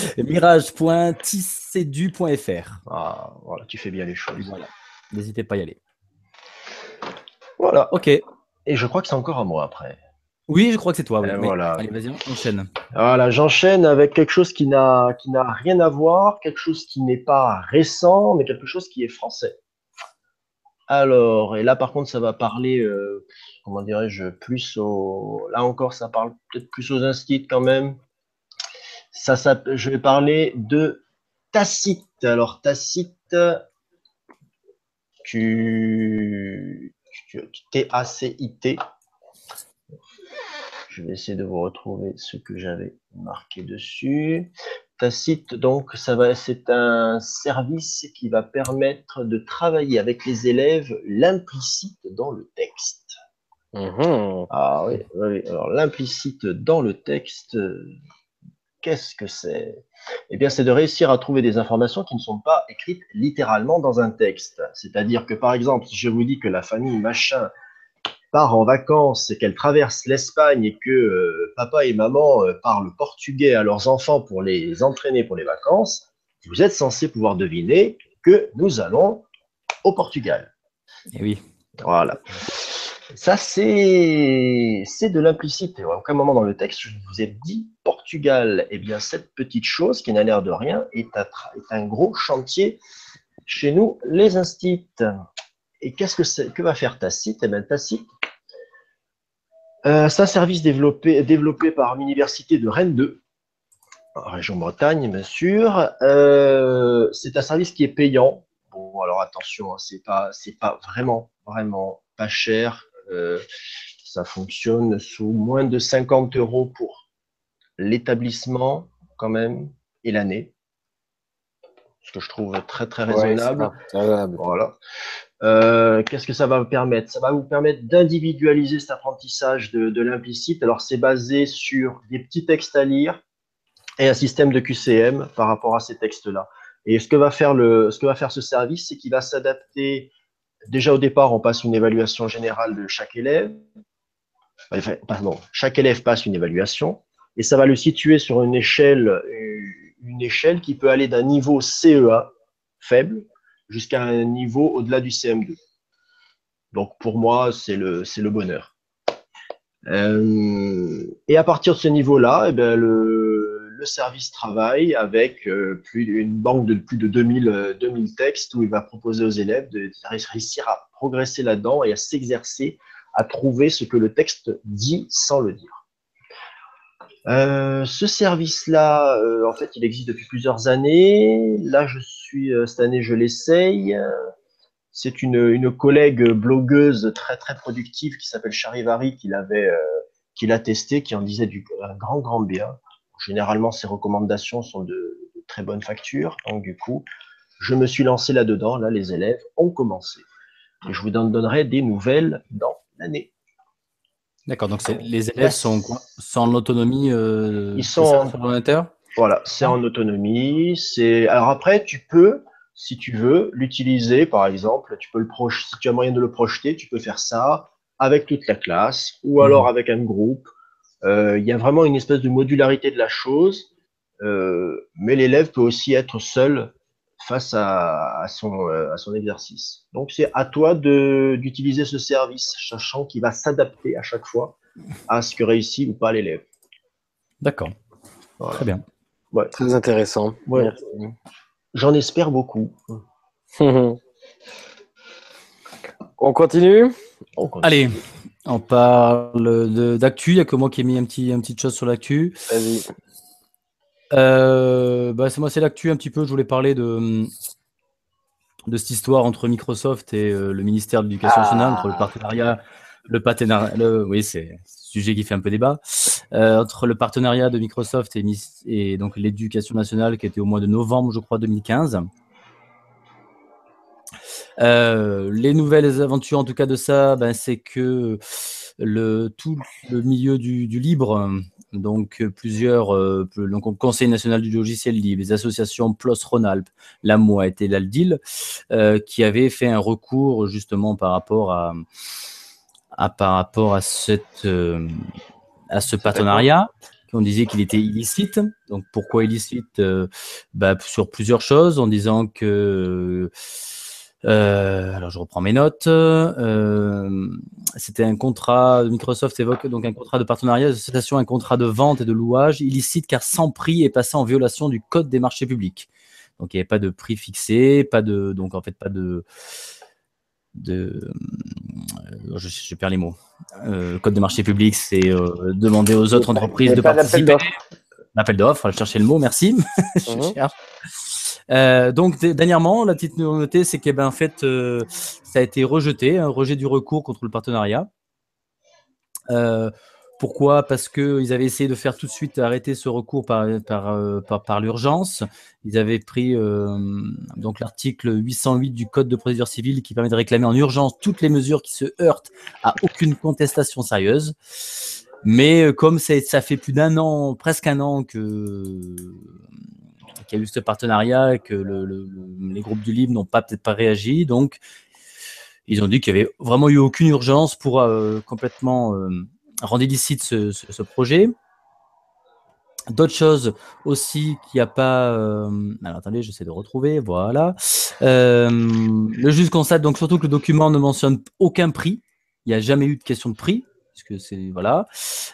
mirage.tissedu.fr. Ah, voilà, tu fais bien les choses. Voilà. N'hésitez pas à y aller. Voilà. Ok. Et je crois que c'est encore à moi après. Oui, je crois que c'est toi. Oui. Voilà. Allez, vas-y, enchaîne. Voilà, j'enchaîne avec quelque chose qui n'a rien à voir, quelque chose qui n'est pas récent, mais quelque chose qui est français. Alors, et là par contre, ça va parler, comment dirais-je, là encore, ça parle peut-être plus aux instituts quand même. Je vais parler de Tacite. Alors, Tacite, T-A-C-I-T. Je vais essayer de vous retrouver ce que j'avais marqué dessus. Tacite, donc, c'est un service qui va permettre de travailler avec les élèves l'implicite dans le texte. Ah oui, oui. Alors, l'implicite dans le texte, qu'est-ce que c'est? Eh bien, c'est de réussir à trouver des informations qui ne sont pas écrites littéralement dans un texte. C'est-à-dire que, par exemple, si je vous dis que la famille machin part en vacances et qu'elle traverse l'Espagne et que papa et maman parlent portugais à leurs enfants pour les entraîner pour les vacances, vous êtes censé pouvoir deviner que nous allons au Portugal. Et oui. Voilà. Ça, c'est de l'implicite. À aucun moment dans le texte, je vous ai dit Portugal. Eh bien, cette petite chose qui n'a l'air de rien est un gros chantier chez nous, les instits. Et que va faire Tacite? Eh bien, Tacite, c'est un service développé par l'université de Rennes 2, en région Bretagne, bien sûr. C'est un service qui est payant. Bon, alors attention, c'est pas vraiment pas cher. Ça fonctionne sous moins de 50 € l'établissement quand même et l'année, ce que je trouve très très raisonnable. Ouais, voilà. Qu'est-ce que ça va vous permettre? Ça va vous permettre d'individualiser cet apprentissage de l'implicite. Alors, c'est basé sur des petits textes à lire et un système de QCM par rapport à ces textes-là. Et ce que va faire ce service, c'est qu'il va s'adapter. Déjà, au départ, on passe une évaluation générale de chaque élève. Enfin, pardon, chaque élève passe une évaluation et ça va le situer sur une échelle qui peut aller d'un niveau CEA faible jusqu'à un niveau au-delà du CM2. Donc, pour moi, c'est le bonheur. Et à partir de ce niveau-là, eh bien, le service travaille avec une banque de plus de 2000 textes où il va proposer aux élèves de réussir à progresser là-dedans et à s'exercer à trouver ce que le texte dit sans le dire. Ce service-là, en fait, il existe depuis plusieurs années. Là, cette année, je l'essaye. C'est une collègue blogueuse très très productive qui s'appelle Charivari qui l'a testé, qui en disait un grand bien. Généralement, ses recommandations sont de très bonne facture. Donc, du coup, je me suis lancé là-dedans. Là, les élèves ont commencé. Et je vous donnerai des nouvelles dans l'année. D'accord, donc les élèves sont en autonomie. Ils sont volontaires. Voilà, c'est en autonomie. Alors après, tu peux, si tu veux, l'utiliser. Par exemple, si tu as moyen de le projeter, tu peux faire ça avec toute la classe ou alors avec un groupe. Il y a vraiment une espèce de modularité de la chose, mais l'élève peut aussi être seul face à son exercice. Donc, c'est à toi d'utiliser ce service, sachant qu'il va s'adapter à chaque fois à ce que réussit ou pas l'élève. D'accord. Voilà. Très bien. Ouais. Très intéressant. Ouais. J'en espère beaucoup. On continue? Allez, on parle d'actu. Il n'y a que moi qui ai mis une petite chose sur l'actu. Vas-y. C'est l'actu un petit peu. Je voulais parler de cette histoire entre Microsoft et le ministère de l'Éducation nationale, entre le partenariat. Oui, c'est un sujet qui fait un peu débat. Entre le partenariat de Microsoft et donc l'Éducation nationale qui était au mois de novembre, je crois, 2015. Les nouvelles aventures, en tout cas, de ça, c'est que tout le milieu du libre, donc donc le Conseil national du logiciel libre, les associations PLOS Rhône-Alpes, la Mouette et l'Aldil, qui avaient fait un recours justement par rapport à ce partenariat. On disait qu'il était illicite. Donc pourquoi illicite? Sur plusieurs choses, en disant que alors je reprends mes notes. C'était un contrat. Microsoft évoque donc un contrat de partenariat, d'association, un contrat de vente et de louage illicite car sans prix et passant en violation du code des marchés publics. Donc il n'y avait pas de prix fixé, je perds les mots. Code des marchés publics, c'est demander aux autres entreprises de participer. L'appel d'offres, je cherchais le mot, merci. Je cherche. Donc, dernièrement, la petite nouveauté, c'est que, en fait, ça a été rejeté, un rejet du recours contre le partenariat. Pourquoi? Parce qu'ils avaient essayé de faire tout de suite arrêter ce recours par l'urgence. Ils avaient pris donc l'article 808 du Code de procédure civile qui permet de réclamer en urgence toutes les mesures qui se heurtent à aucune contestation sérieuse. Mais comme ça fait plus d'un an, presque un an qu'il y a eu ce partenariat, que les groupes du libre n'ont peut-être pas réagi, donc ils ont dit qu'il n'y avait vraiment eu aucune urgence pour complètement rendre illicite ce projet. D'autres choses aussi qu'il n'y a pas... alors attendez, j'essaie de retrouver, voilà. Le juge constate donc surtout que le document ne mentionne aucun prix. Il n'y a jamais eu de question de prix, puisque c'est... Voilà.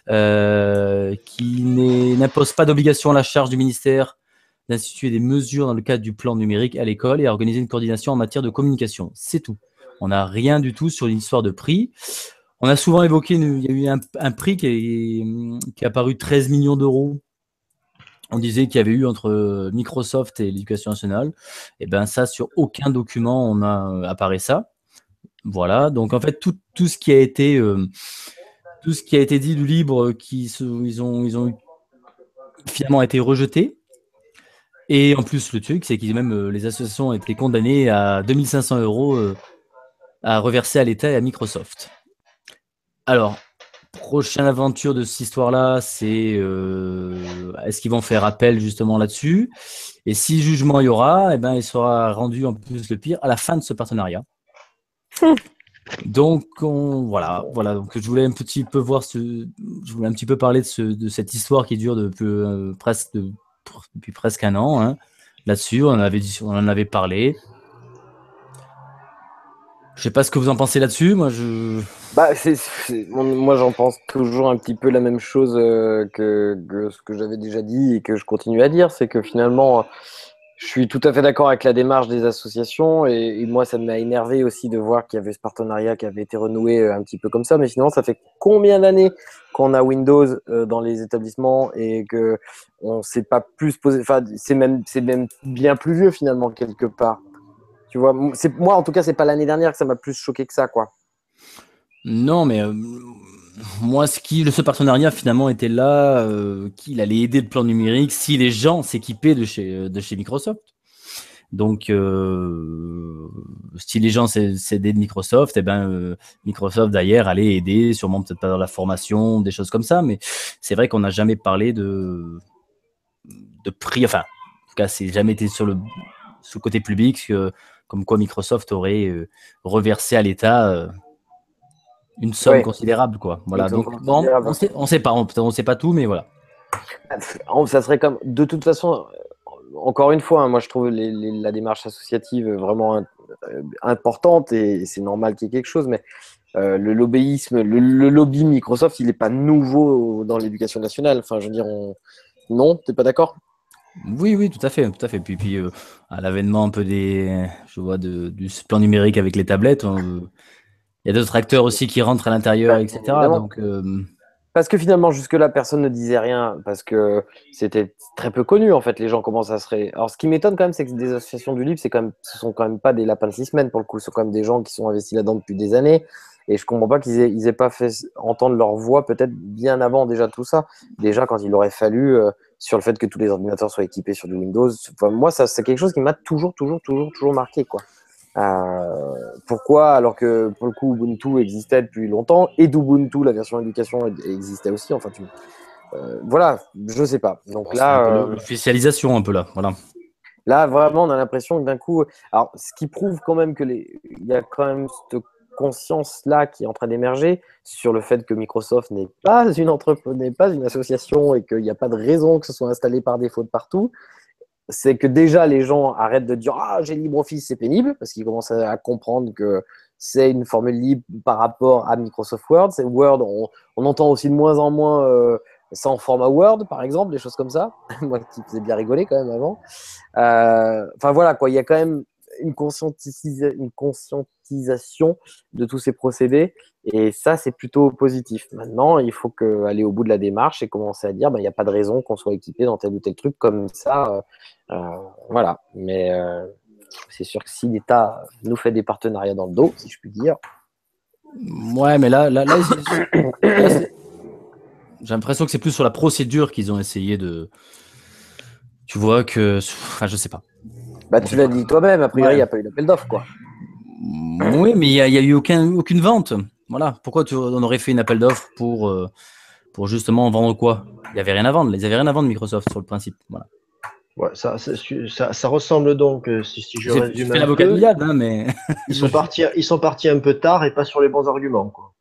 Qui n'impose pas d'obligation à la charge du ministère d'instituer des mesures dans le cadre du plan numérique à l'école et à organiser une coordination en matière de communication. C'est tout. On n'a rien du tout sur l'histoire de prix. On a souvent évoqué, il y a eu un prix qui a apparu 13 millions d'euros. On disait qu'il y avait eu entre Microsoft et l'Éducation nationale. Et bien ça, sur aucun document, on a apparaît ça. Voilà. Donc en fait, tout ce qui a été dit du libre, ils ont eu finalement a été rejeté. Et en plus, le truc, c'est que même les associations ont été condamnées à 2500 € à reverser à l'État et à Microsoft. Alors, prochaine aventure de cette histoire-là, c'est est-ce qu'ils vont faire appel justement là-dessus? Et si jugement il y aura, il sera rendu en plus le pire à la fin de ce partenariat. Donc voilà. Donc je voulais un petit peu parler de cette histoire qui dure depuis presque un an. Hein. Là-dessus, on en avait parlé. Je sais pas ce que vous en pensez là-dessus. Moi, moi, j'en pense toujours un petit peu la même chose que ce que j'avais déjà dit et que je continue à dire, c'est que finalement, je suis tout à fait d'accord avec la démarche des associations et moi, ça m'a énervé aussi de voir qu'il y avait ce partenariat qui avait été renoué un petit peu comme ça. Mais finalement, ça fait combien d'années qu'on a Windows dans les établissements et que on s'est pas plus posé. Enfin, c'est même bien plus vieux finalement quelque part. Tu vois, moi en tout cas, c'est pas l'année dernière que ça m'a plus choqué que ça, quoi. Non, mais moi, ce partenariat finalement était là, qu'il allait aider le plan numérique si les gens s'équipaient de chez Microsoft. Donc, si les gens s'aidaient de Microsoft, Microsoft d'ailleurs allait aider, sûrement peut-être pas dans la formation, des choses comme ça, mais c'est vrai qu'on n'a jamais parlé de prix, enfin, en tout cas, c'est jamais été sur le côté public, comme quoi Microsoft aurait reversé à l'État une somme considérable, quoi. Voilà. Donc, bon, on sait pas tout, mais voilà. Ça serait comme, de toute façon, encore une fois, hein, moi je trouve la démarche associative vraiment importante et c'est normal qu'il y ait quelque chose, mais le lobbyisme, le lobby Microsoft, il n'est pas nouveau dans l'éducation nationale. Enfin, je veux dire, non, t'es pas d'accord? Oui, tout à fait. Puis à l'avènement un peu du plan numérique avec les tablettes, il y a d'autres acteurs aussi qui rentrent à l'intérieur, etc. Donc, parce que finalement, jusque-là, personne ne disait rien, parce que c'était très peu connu, en fait. Les gens commencent à se Alors, ce qui m'étonne quand même, c'est que des associations du livre, ce sont quand même pas des lapins de 6 semaines, pour le coup. Ce sont quand même des gens qui sont investis là-dedans depuis des années. Et je comprends pas qu'ils aient pas fait entendre leur voix, peut-être bien avant déjà tout ça. Déjà, quand il aurait fallu, sur le fait que tous les ordinateurs soient équipés sur du Windows. Enfin, moi, ça, c'est quelque chose qui m'a toujours marqué, quoi. Pourquoi, alors que pour le coup Ubuntu existait depuis longtemps et d'Ubuntu la version éducation existait aussi, enfin voilà, je sais pas. Donc là, l'officialisation un peu là, voilà. Là vraiment on a l'impression que d'un coup, alors ce qui prouve quand même que il y a quand même cette conscience là qui est en train d'émerger sur le fait que Microsoft n'est pas une entreprise, n'est pas une association et qu'il n'y a pas de raison que ce soit installé par défaut de partout. C'est que déjà les gens arrêtent de dire ah j'ai LibreOffice c'est pénible parce qu'ils commencent à comprendre que c'est une formule libre par rapport à Microsoft Word. C'est Word, on entend aussi de moins en moins ça en format Word par exemple, des choses comme ça. Moi qui faisais bien rigoler quand même avant. Enfin voilà quoi, il y a quand même une conscientisation de tous ces procédés et ça c'est plutôt positif. Maintenant il faut aller au bout de la démarche et commencer à dire il n'y a pas de raison qu'on soit équipé dans tel ou tel truc comme ça. Voilà, mais c'est sûr que si l'État nous fait des partenariats dans le dos, si je puis dire. Ouais, mais là j'ai l'impression que c'est plus sur la procédure qu'ils ont essayé de. Tu vois que. Enfin, je sais pas. Tu l'as dit toi-même, a priori, il n'y a pas eu d'appel d'offres, quoi. Oui, mais il n'y a eu aucune vente. Voilà. Pourquoi on aurait fait une appel d'offres pour justement vendre quoi? Il n'y avait rien à vendre. Ils n'avaient rien à vendre, Microsoft, sur le principe. Voilà. Ouais, ça ressemble donc, si je résume un l'avocat peu, de diable, hein, mais ils sont partis un peu tard et pas sur les bons arguments, quoi.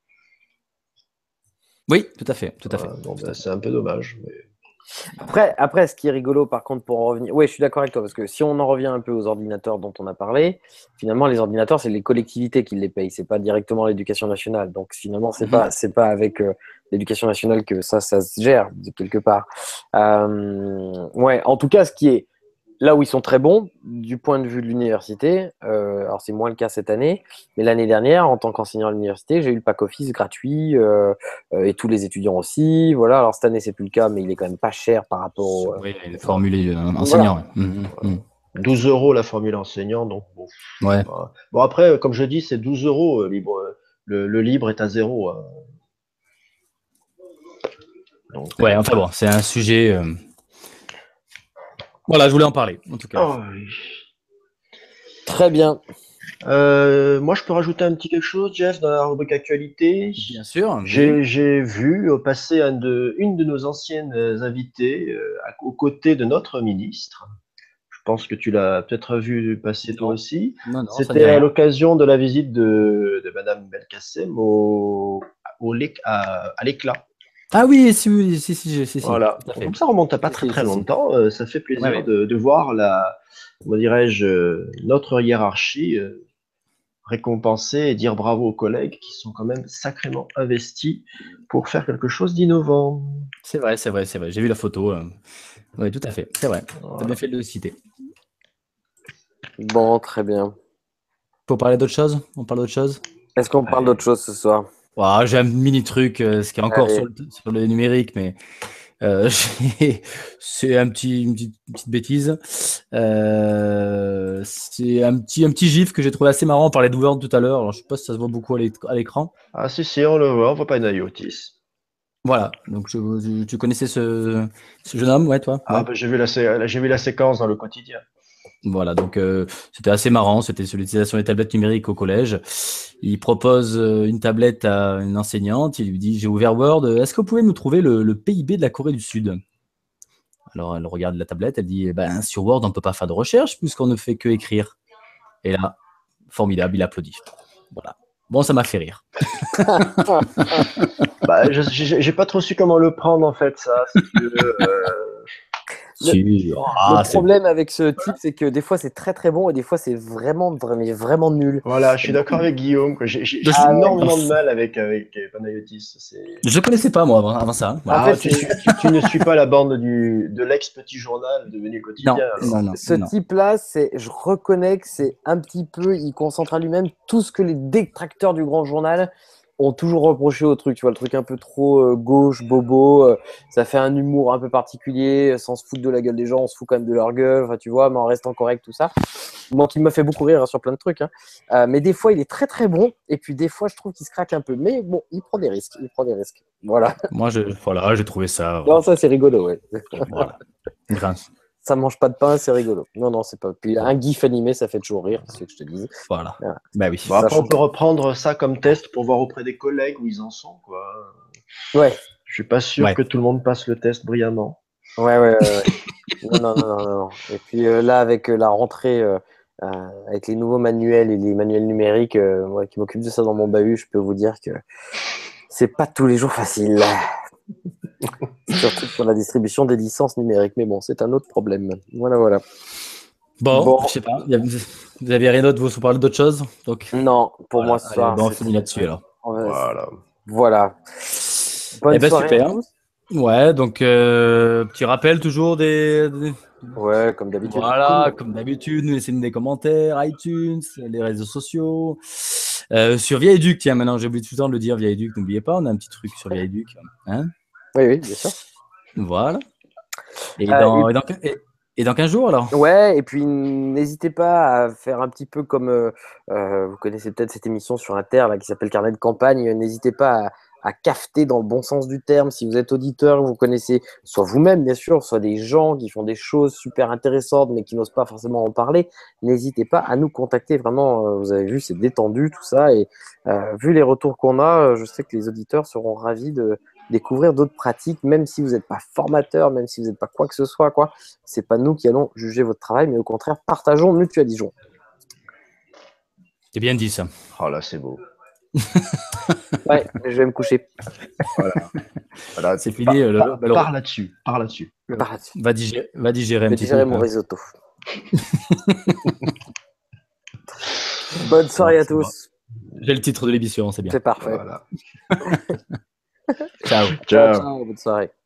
Oui, tout à fait. C'est un peu dommage. Mais... Après, ce qui est rigolo, par contre, pour en revenir, oui, je suis d'accord avec toi, parce que si on en revient un peu aux ordinateurs dont on a parlé, finalement, les ordinateurs, c'est les collectivités qui les payent, c'est pas directement l'éducation nationale. Donc, finalement, c'est pas avec l'éducation nationale que ça se gère quelque part. Ouais, en tout cas, ce qui est là où ils sont très bons, du point de vue de l'université, alors c'est moins le cas cette année, mais l'année dernière, en tant qu'enseignant à l'université, j'ai eu le pack office gratuit et tous les étudiants aussi. Voilà, alors cette année, c'est plus le cas, mais il est quand même pas cher par rapport au. Oui, les formules enseignants. Voilà. 12 € la formule enseignant, donc bon. Ouais. Bon, après, comme je dis, c'est 12 € libre. Le libre est à 0. Donc, ouais, enfin bon, c'est un sujet. Voilà, je voulais en parler, en tout cas. Oh, oui. Très bien. Moi, je peux rajouter un petit quelque chose, Jeff, dans la rubrique actualité. Bien sûr. J'ai vu passer une de nos anciennes invitées aux côtés de notre ministre. Je pense que tu l'as peut-être vu passer toi aussi. Non, ça C'était dit rien. à l'occasion de la visite de Madame Belkacem à l'Éclat. Ah oui, si. Voilà. Tout à fait. Comme ça remonte à pas très longtemps. Ça fait plaisir de voir comment dirais-je, notre hiérarchie récompenser et dire bravo aux collègues qui sont quand même sacrément investis pour faire quelque chose d'innovant. C'est vrai. J'ai vu la photo. Oui, tout à fait. C'est vrai. Voilà. Tu as bien fait de le citer. Bon, très bien. Pour parler d'autre chose? On parle d'autre chose? Est-ce qu'on parle d'autre chose ce soir? J'ai un mini truc, ce qui est encore sur le numérique, mais c'est une petite bêtise. C'est un petit gif que j'ai trouvé assez marrant. On parlait de Word tout à l'heure. Alors, je sais pas si ça se voit beaucoup à l'écran. Ah si, on le voit, on voit pas une IoT. Voilà. Donc, tu connaissais ce jeune homme, ouais, toi? Ah, Ouais. bah, j'ai vu la séquence dans le quotidien. Voilà, donc c'était assez marrant, c'était sur l'utilisation des tablettes numériques au collège. Il propose une tablette à une enseignante, il lui dit: j'ai ouvert Word, est-ce que vous pouvez me trouver le PIB de la Corée du Sud? Alors elle regarde la tablette, elle dit: ben, sur Word on ne peut pas faire de recherche puisqu'on ne fait que écrire. Et là, formidable, il applaudit. Voilà. Bon, ça m'a fait rire. Bah, j'ai pas trop su comment le prendre en fait, ça. Le problème avec ce type, c'est que des fois c'est très très bon et des fois c'est vraiment nul. Voilà, je suis d'accord avec Guillaume. J'ai énormément de mal avec Panayotis. Je connaissais pas moi avant ça. Hein. Voilà. En fait, tu ne suis pas la bande de l'ex-petit journal devenu quotidien. Non. Ce type-là, je reconnais que c'est un petit peu, il concentre à lui-même tout ce que les détracteurs du grand journal ont toujours reproché au truc. Tu vois, le truc un peu trop gauche, bobo, ça fait un humour un peu particulier, sans se foutre de la gueule des gens, on se fout quand même de leur gueule, enfin, tu vois, mais en restant correct, tout ça. Bon, qui m'a fait beaucoup rire sur plein de trucs. Hein. Mais des fois, il est très très bon, et puis des fois, je trouve qu'il se craque un peu. Mais bon, il prend des risques. Voilà. Moi, j'ai trouvé ça. Non, ça, c'est rigolo, ouais. Voilà. Grâce. Ça mange pas de pain, c'est rigolo. Non, c'est pas. Puis un gif animé, ça fait toujours rire, c'est ce que je te dis. Voilà. Bah oui. Bon, après, on peut reprendre ça comme test pour voir auprès des collègues où ils en sont, quoi. Ouais. Je suis pas sûr que tout le monde passe le test brillamment. Ouais. Non. Et puis là, avec la rentrée, avec les nouveaux manuels et les manuels numériques, moi qui m'occupe de ça dans mon bahut, je peux vous dire que c'est pas tous les jours facile. Surtout pour la distribution des licences numériques. Mais bon, c'est un autre problème. Voilà. Bon, je sais pas. Vous avez rien d'autre? Vous parlez d'autre chose? Donc, non, pour moi, ce soir. On finit là-dessus alors. Voilà. Bonne soirée super. à tous. Ouais, donc petit rappel toujours des... Ouais, comme d'habitude. Voilà, comme d'habitude, nous laissez des commentaires, iTunes, les réseaux sociaux. Sur Vieille-Duc, tiens, maintenant j'ai oublié tout le temps de le dire, Vieille-Duc, n'oubliez pas, on a un petit truc sur Vieille-Duc. Hein? Oui, bien sûr. Voilà. Et dans 15 jours alors? Ouais, et puis n'hésitez pas à faire un petit peu comme vous connaissez peut-être cette émission sur Inter là, qui s'appelle Carnet de campagne. N'hésitez pas à cafeter dans le bon sens du terme. Si vous êtes auditeur, vous connaissez soit vous-même, bien sûr, soit des gens qui font des choses super intéressantes mais qui n'osent pas forcément en parler. N'hésitez pas à nous contacter. Vraiment, vous avez vu, c'est détendu tout ça. Et vu les retours qu'on a, je sais que les auditeurs seront ravis de découvrir d'autres pratiques, même si vous n'êtes pas formateur, même si vous n'êtes pas quoi que ce soit, quoi. C'est pas nous qui allons juger votre travail, mais au contraire, partageons, mutualisons. C'est bien dit ça. Oh là, c'est beau. Ouais, je vais me coucher. Voilà, c'est fini. Pars là-dessus. Va digérer un petit digérer mon risotto. Bonne soirée à tous. J'ai le titre de l'émission, c'est bien. C'est parfait. Voilà. Ciao. Ciao, bonne soirée.